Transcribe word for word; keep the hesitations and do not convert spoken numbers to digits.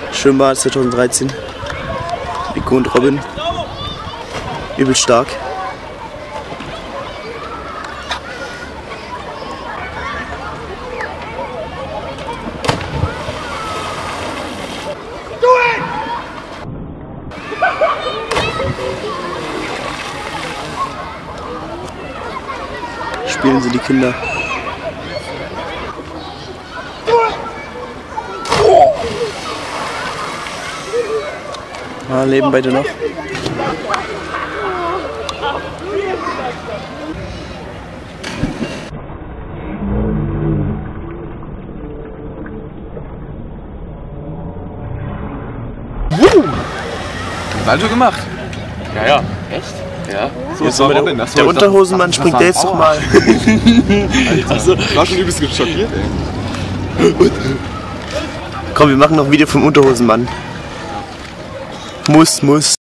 Schwimmbad zwanzig dreizehn. Nico und Robin. Übel stark. Spielen sie die Kinder. Ah, leben beide noch. Salto gemacht. Ja, ja. Echt? Ja. So, jetzt war Robin, der, der Unterhosenmann springt der jetzt doch mal. Also, ich war schon übelst schockiert, ey. Komm, wir machen noch ein Video vom Unterhosenmann. Muss, muss.